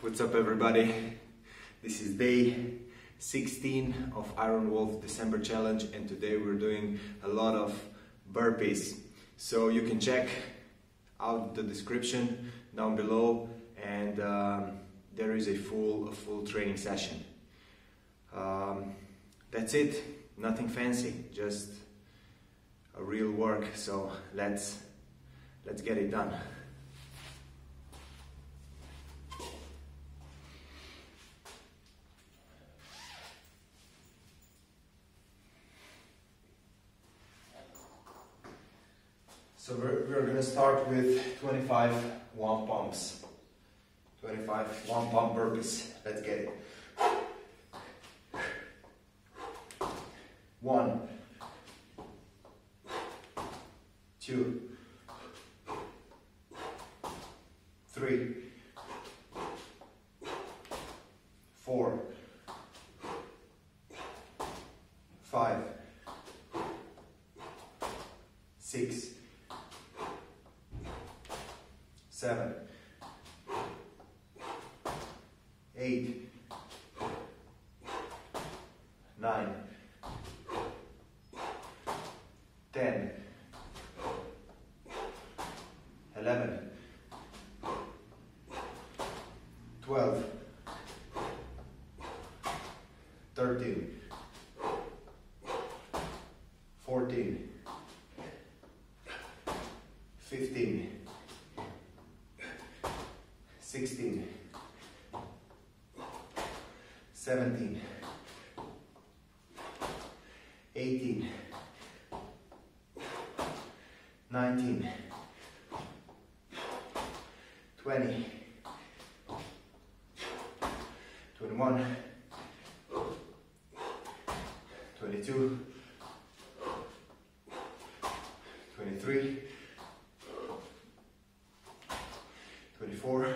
What's up everybody? This is day 16 of Iron Wolf December Challenge, and today we're doing a lot of burpees. So you can check out the description down below, and there is a full training session. That's it, nothing fancy, just a real work. So let's get it done. So we're going to start with 25 one pumps. 25 one pump burpees. Let's get it. 1, 2, 3, 4, 5, 6, 7, 8, 9, 10, 11, 12, 13, 14, 15, 16, 17, 18, 19, 20, 21, 22, 23, 24,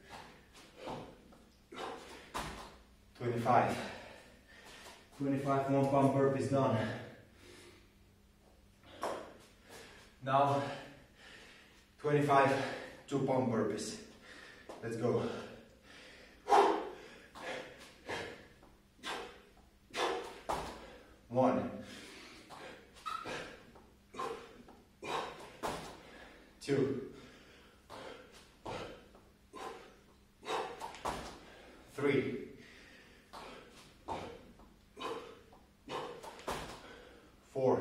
25. 25 one pump burpees done. Now 25 two pump burpees. Let's go. 1, 2, 3, 4,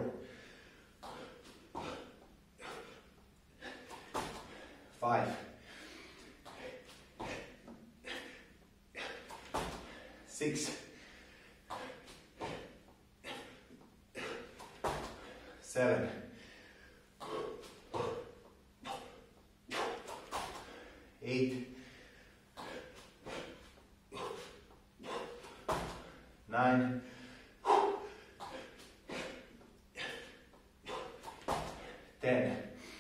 5, 6, 7, 8, 9, 10,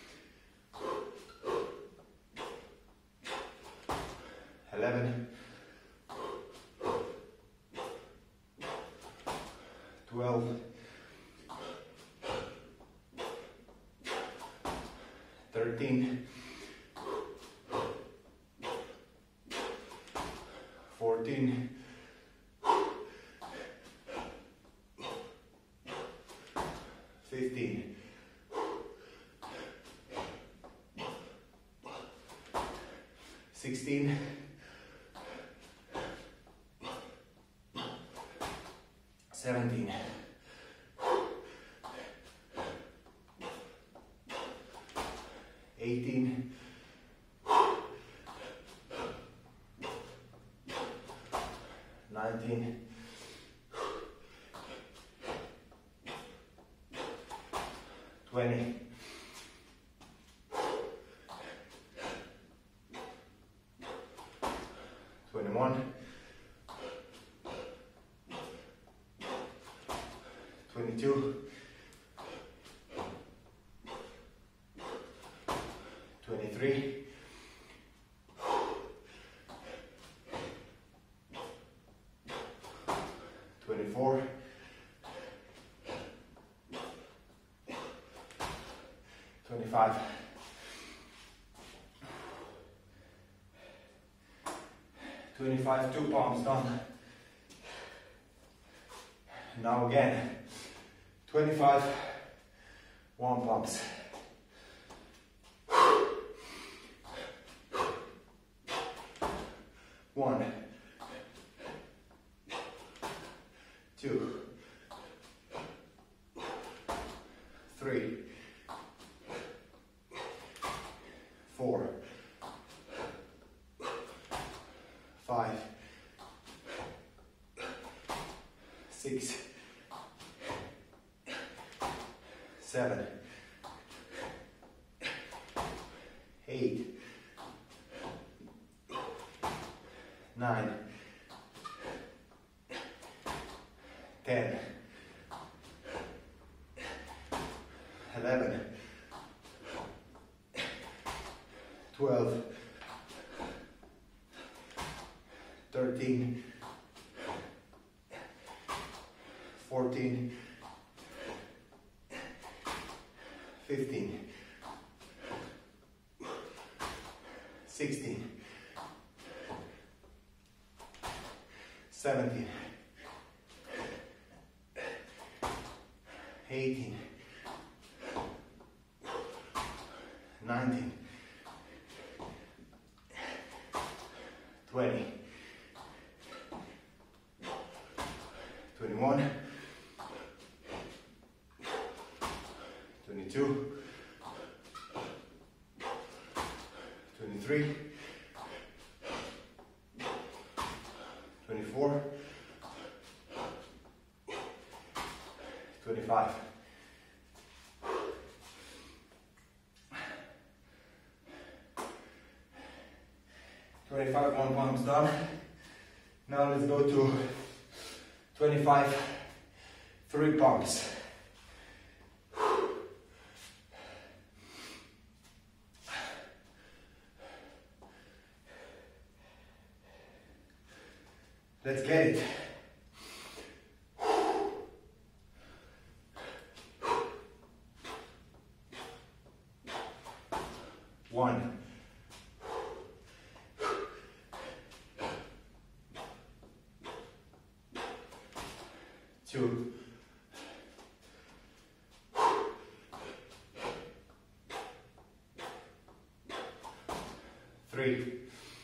11, 12, 13, 14, 15, 16, 17, 18, 19, 20, 21, 22, 23, 24, 25, 25 2 palms done. Now again, 25 1 palms. 1, 2, 3, 4, 5, 6, 7, 8, 9, 10, 11, 12, 13, 14, 15, 16, 17, 18, 19, 20, 21, 22, 23, 24, 25. One palms done. Now let's go to 25 3 palms. Let's get it. 1, 2, 3,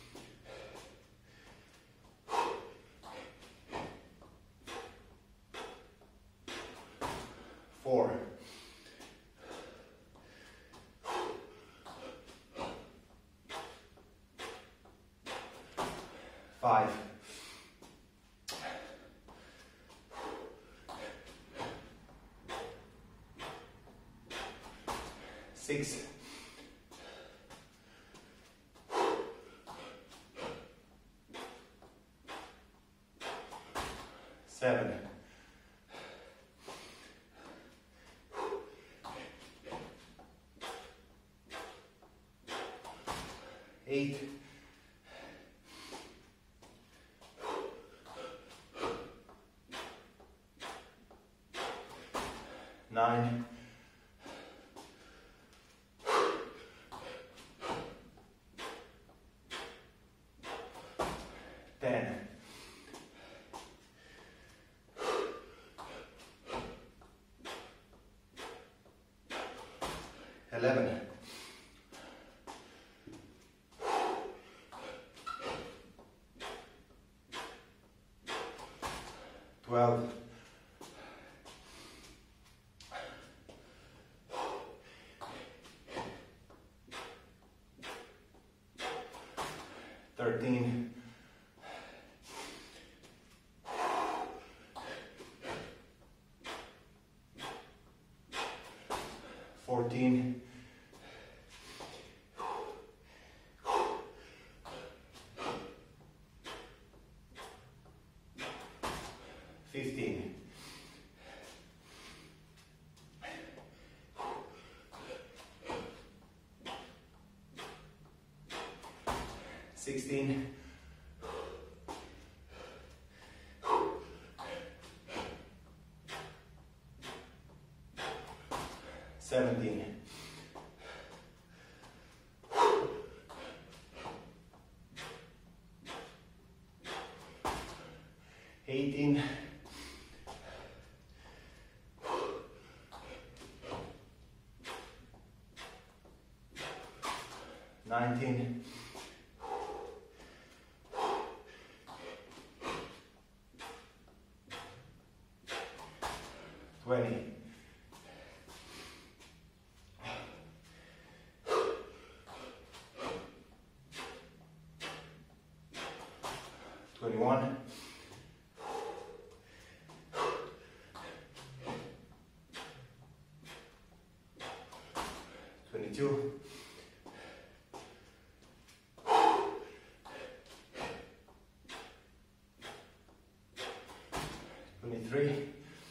4, 5, 6, 7, 8, 9, 10, 11, 12, 13, 14, 15, 16, 17, 18, 18, 19, 20, 21, 22, 23,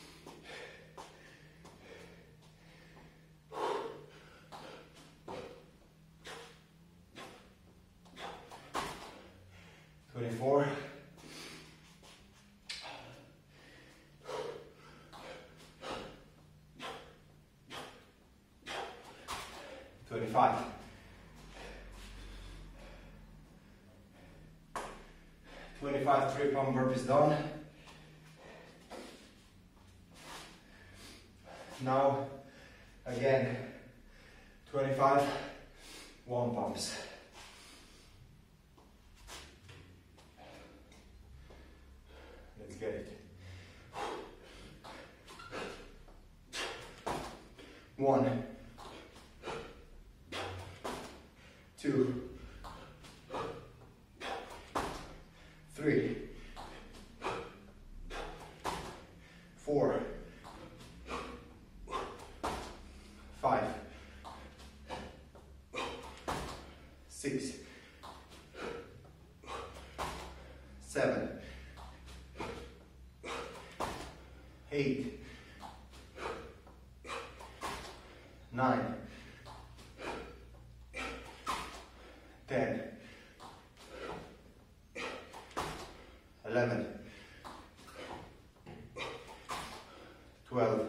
24, 25, 25 3-pound burpees done. Now again 25 1 pumps. Let's get it. 1, 2, 3, 4, 5, 6, 7, 8, 9, 10, 11, 12,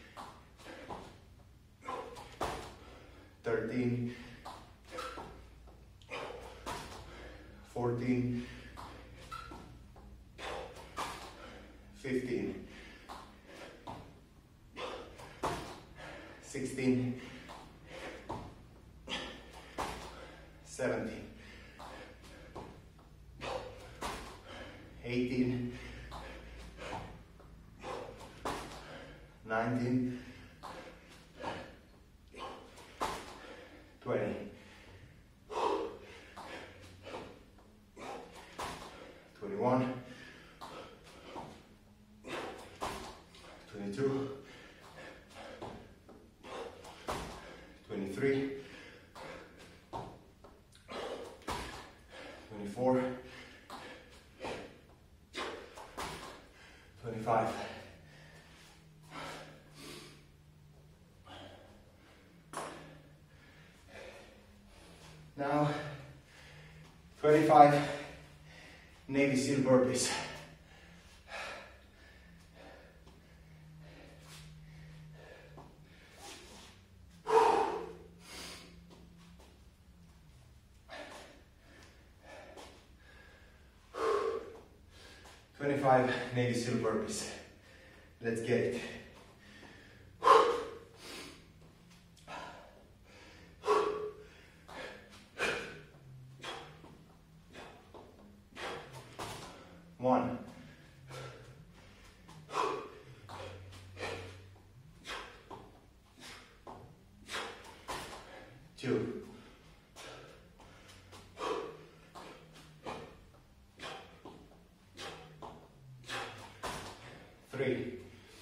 13, 14, 15, 16, 17, 18, 19, 20, 21, 22, 23, 24, 25. Now 25 Navy SEAL burpees. Navy SEAL burpees. Let's get it. One, 2, 3,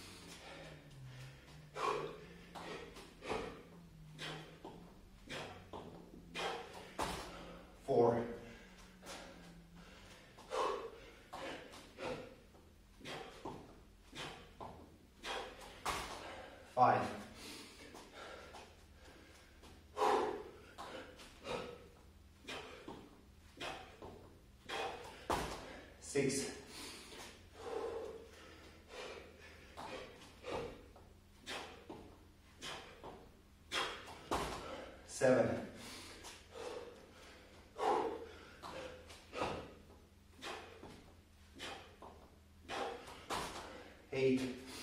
4, 5, 6, 7, 8, 8,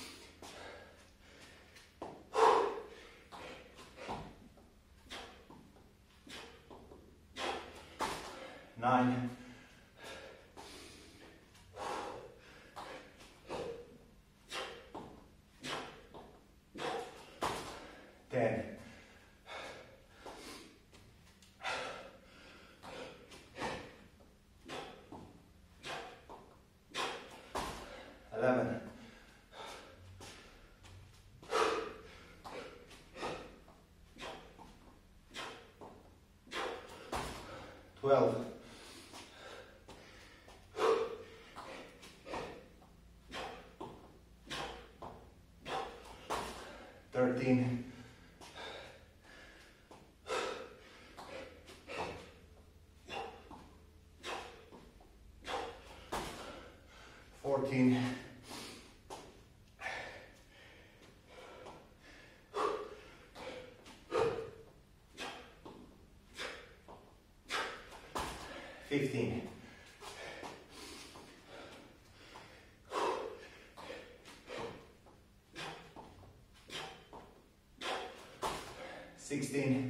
9, 10, 11, 12, 13, 14, 15, 16,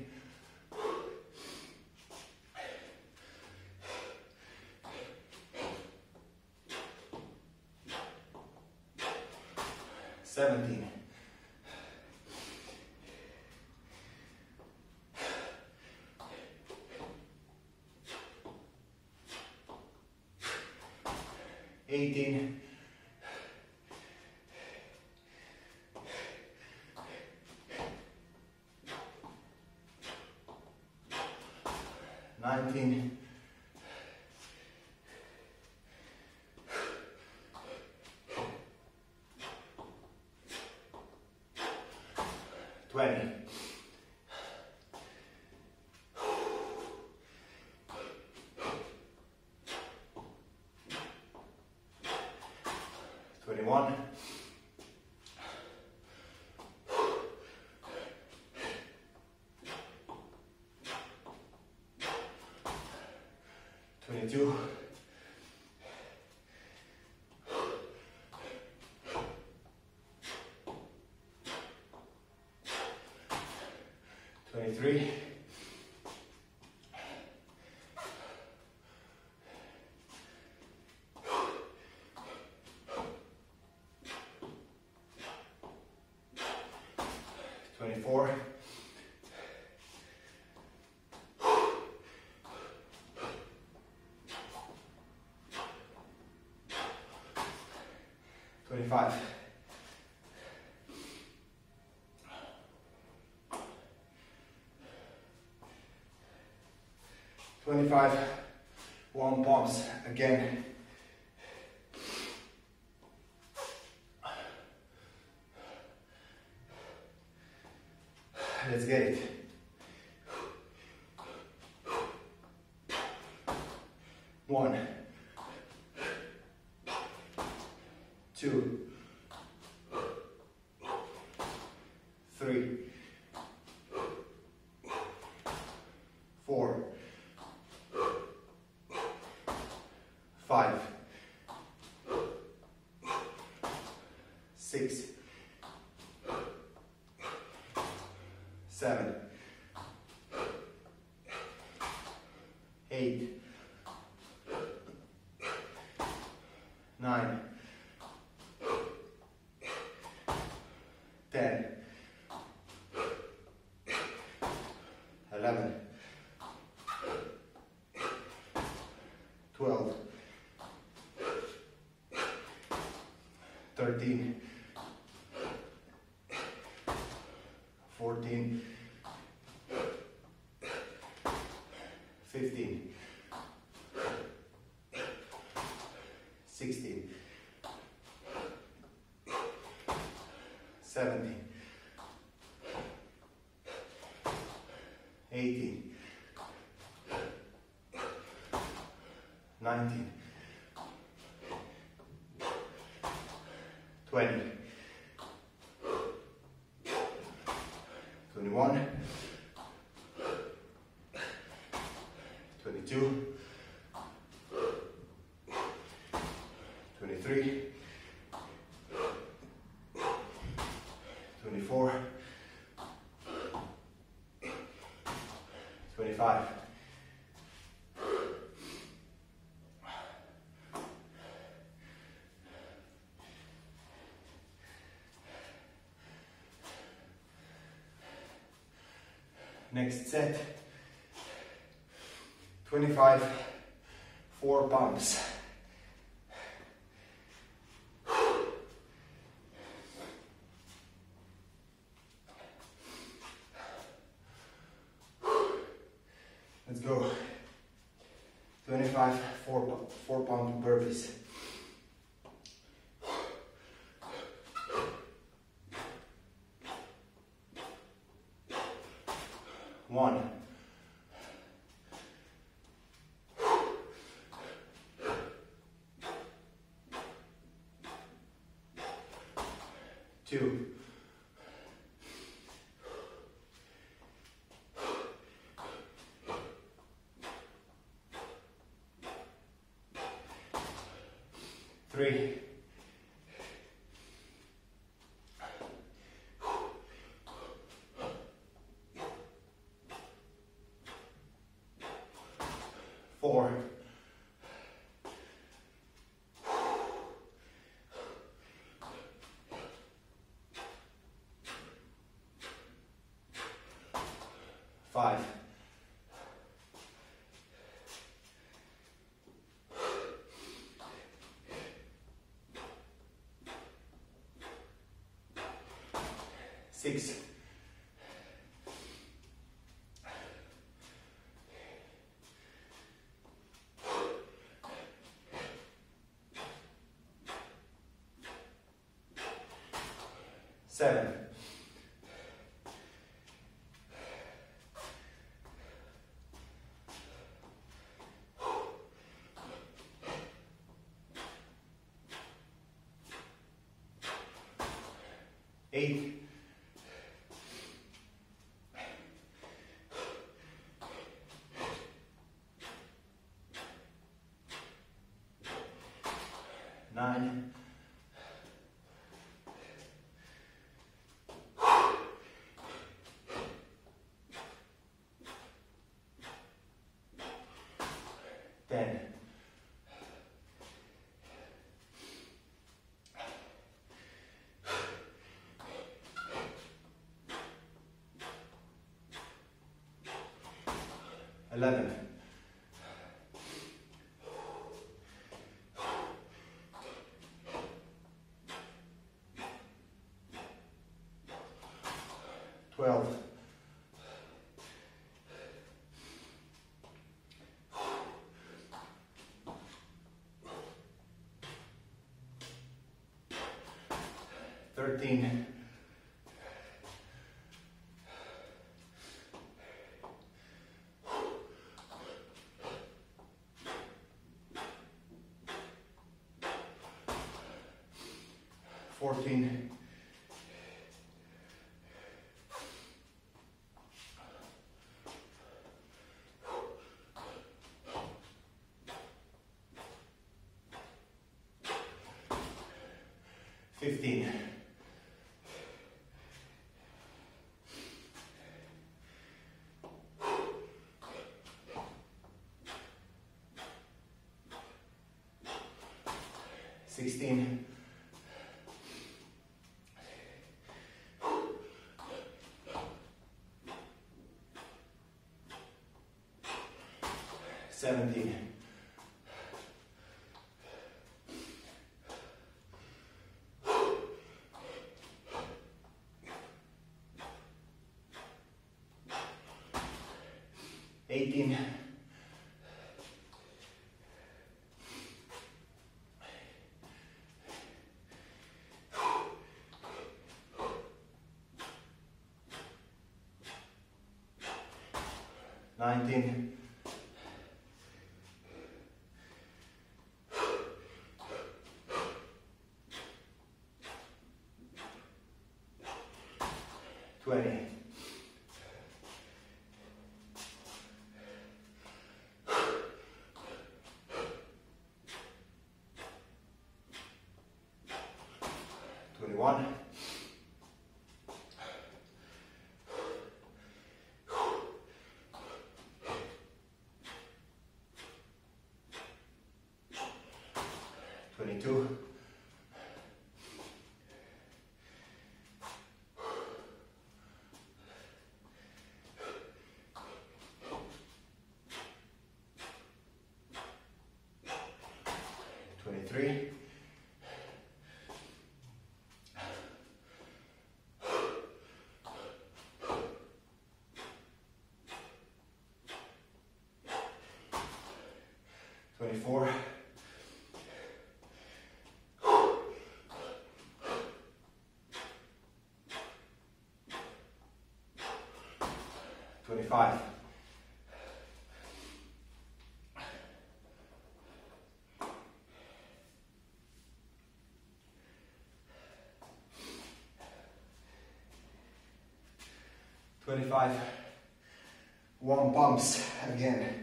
17, 18, 19, 20, 21, 22, 23, 24, 25, 25, warm pumps again. Let's get it. 1, 2, 3, 4, 5, 6, 7, 8, 9, 10, 11, 12, 13, 14, 15, 16, 17, 18, 19, 20, 21, 22, 23, Next set, 25 4 pumps. Let's go. 25 4 pump burpees. 1, 2, 3, 4, 5, 6, 7, 8, 9, 10, 11, 12, 13, 14, 15, 16, 17, 18, 19, 20, 21, 22, 23, 23. 24. 25. 25. 1 pumps again.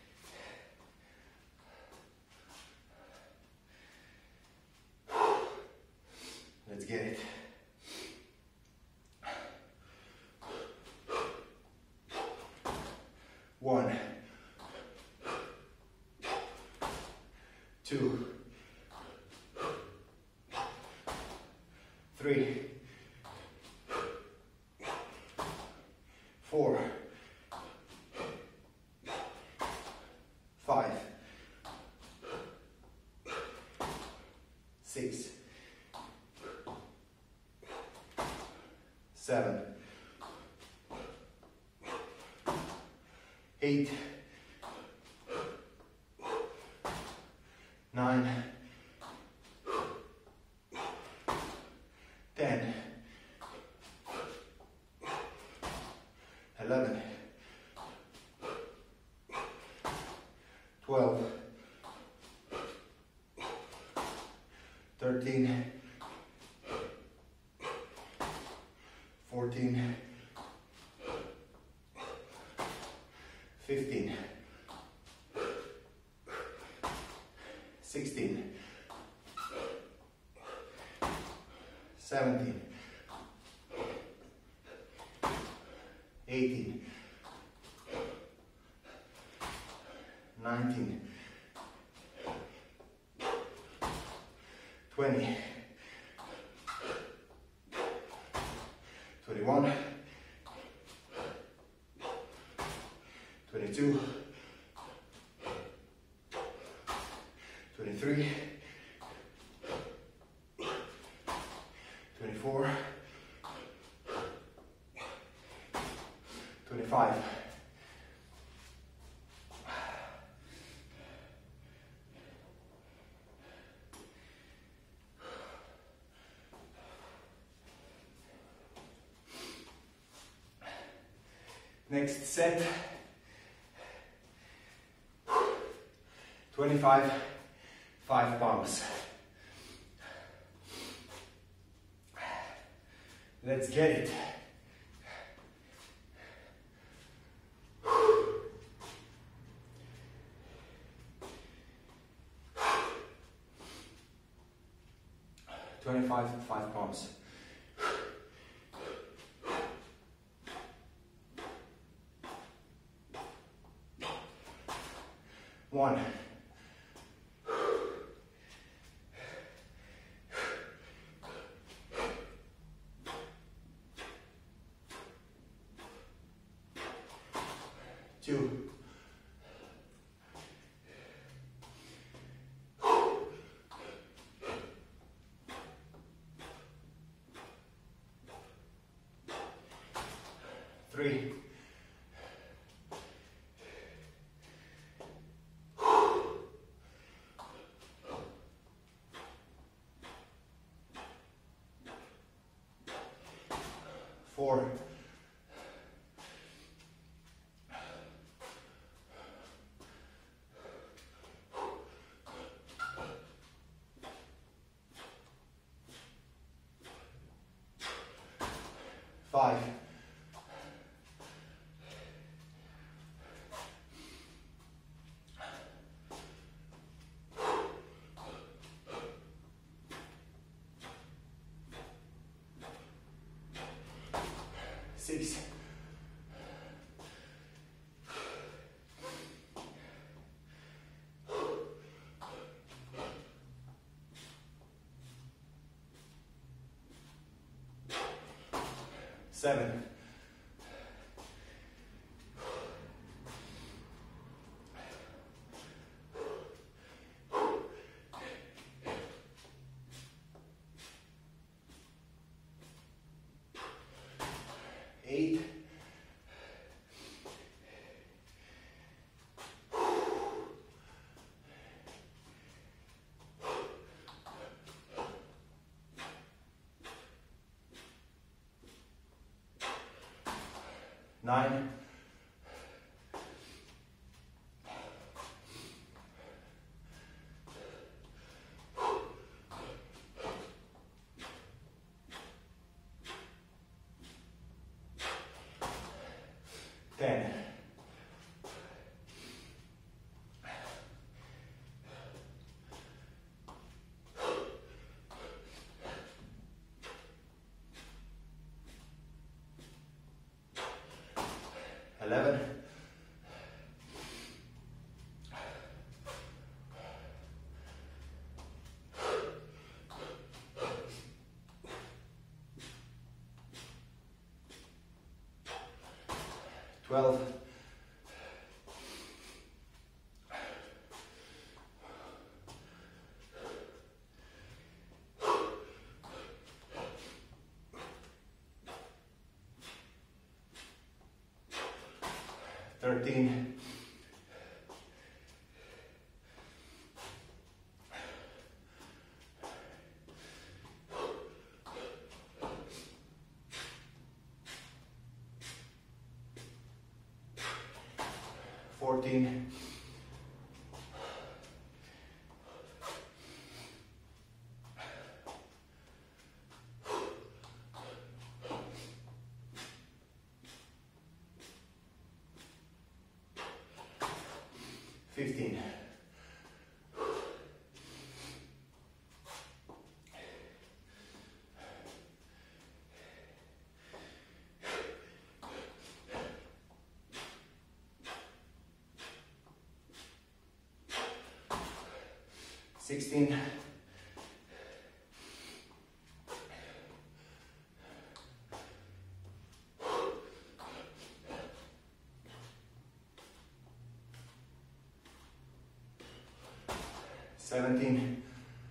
Let's get it. 1, 2, 3, 4, 5, 6, 7, 8, 9, 10, 11, 12, 13, 14, 15, 16, 17, 18, 19, 20, 21, 22, 23, 24, 25. Next set, 25, 5 pumps. Let's get it. Five pumps. 1, 2, 3, 4, 5, 6, 7, 8, 9, 10, 11, 12, 13, 14, 15, 16, 17,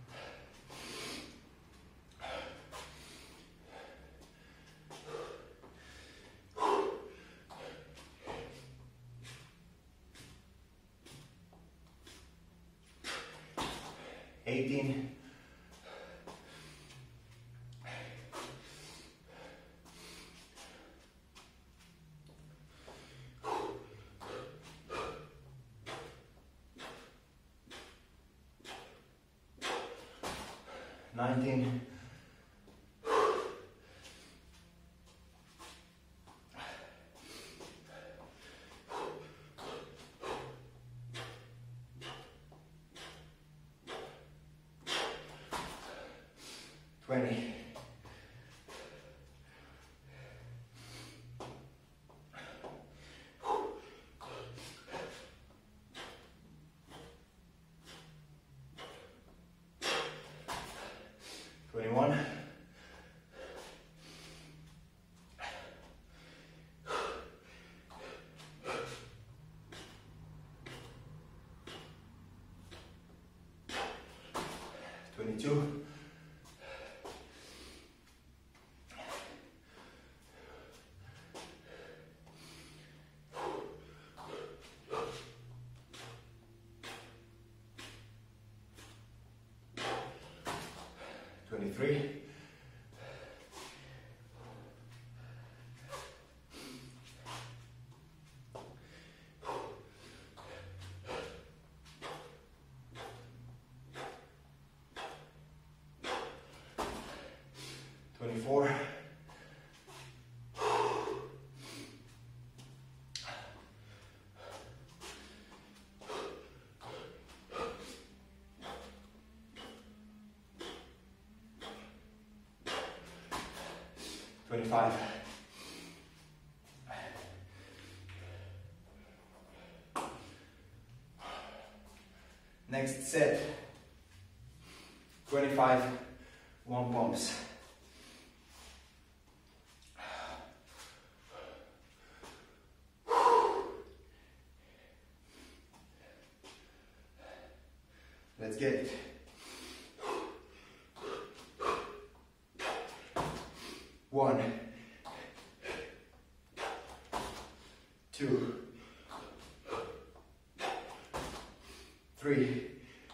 18, 19, 20, 21, 22, 23, 24, 25, next set, 25 one pumps. Let's get it. 1, 2, 3,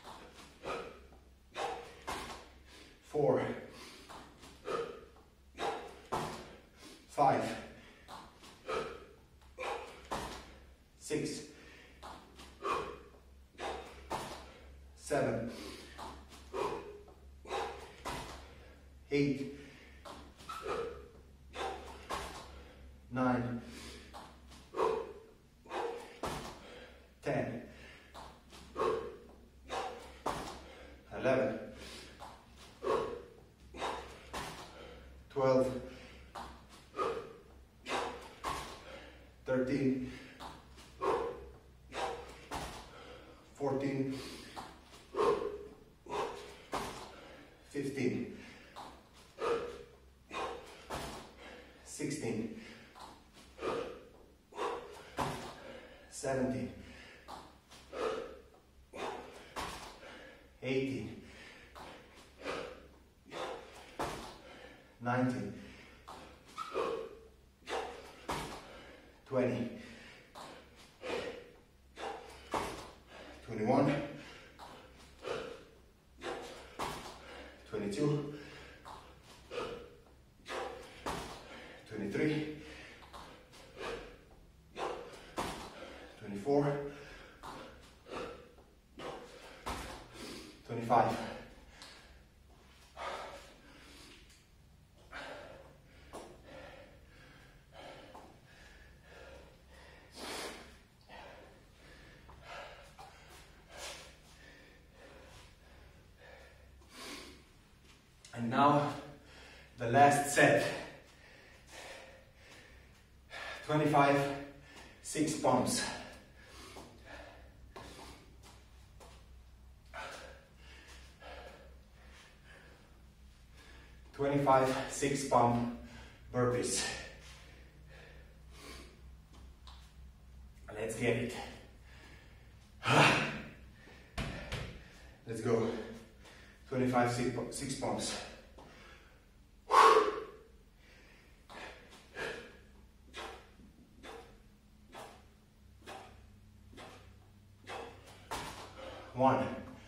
4, 5, 7, 8, 9, 10, 11, 12, 13, 14, 15, 16, 17, 18, 19, 20, 21, 22, 23, 24, 25. And now the last set. 25 6 pumps. 25 6 pump burpees. Let's get it. Let's go. 25 6 pumps. One.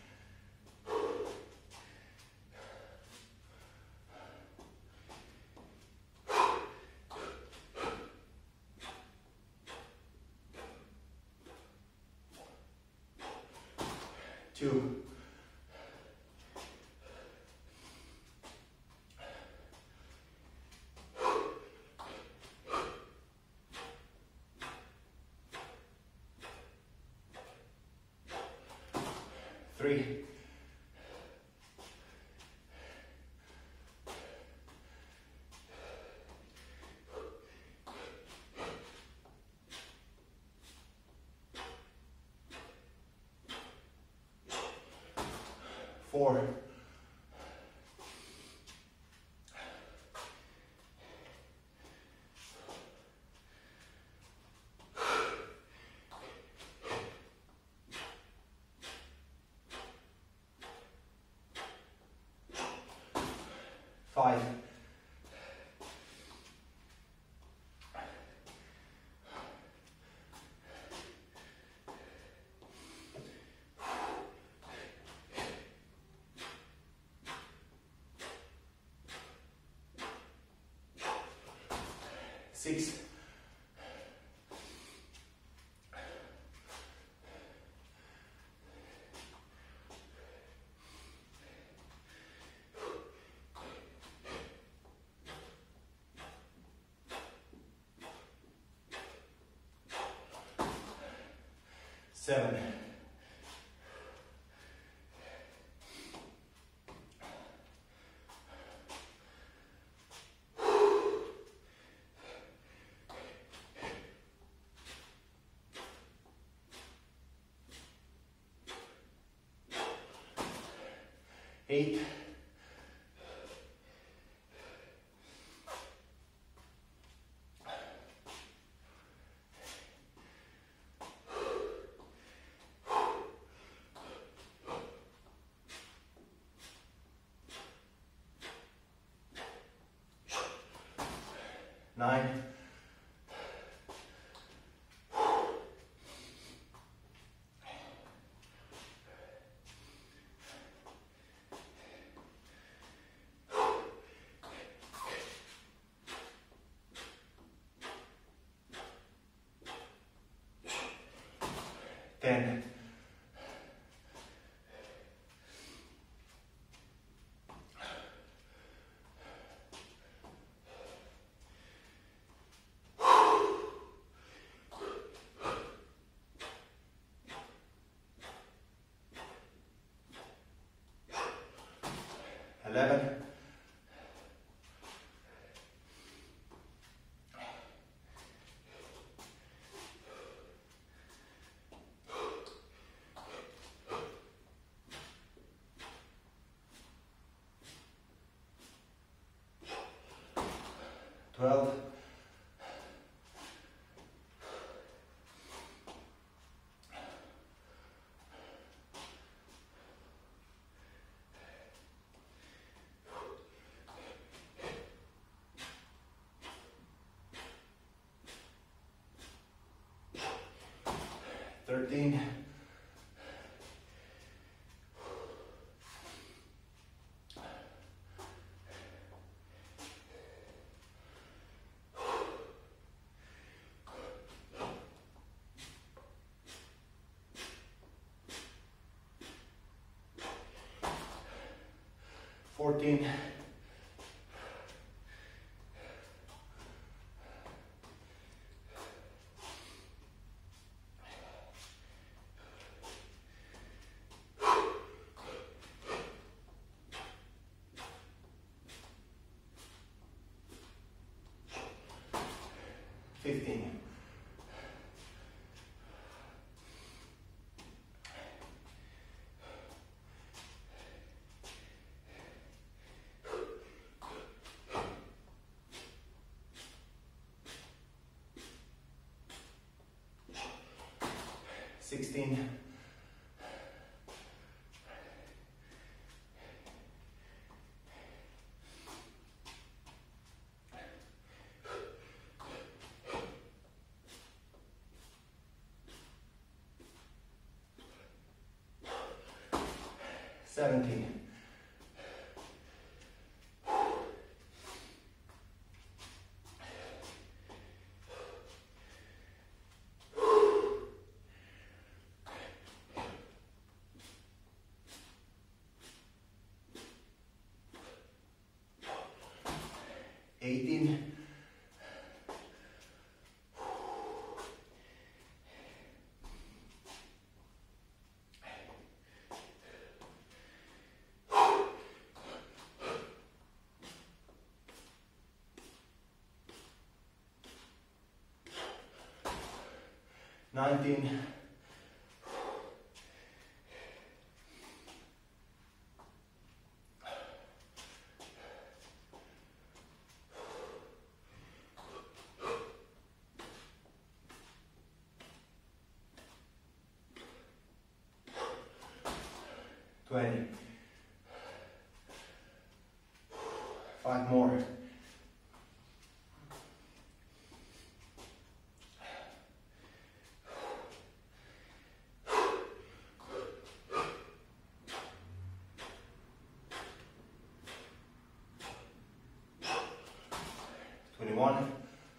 Two. Three. Four. Five. Six. Seven. Eight. Nine. 10. 11, 12, 13, 14, 15, 16, 17, 18, 19, 20, 5 more, 21,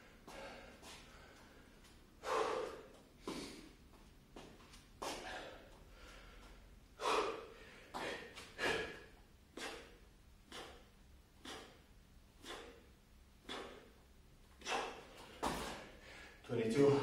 22,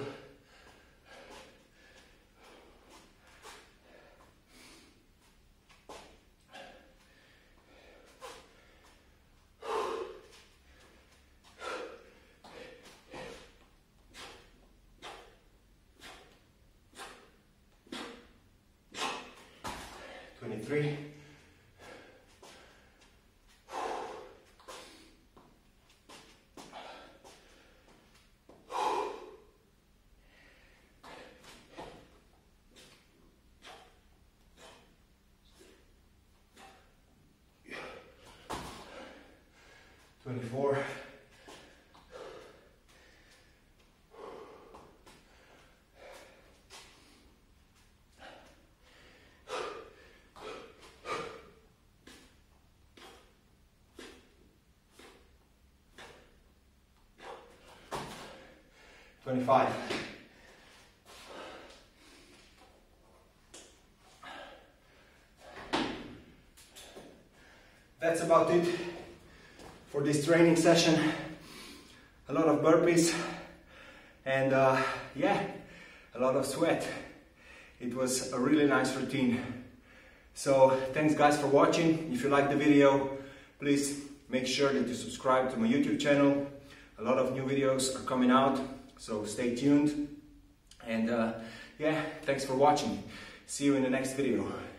23, 24, 25. That's about it for this training session. A lot of burpees and yeah, a lot of sweat. It was a really nice routine. So thanks guys for watching. If you liked the video, Please make sure that you subscribe to my YouTube channel. A lot of new videos are coming out, so stay tuned. And yeah, thanks for watching. See you in the next video.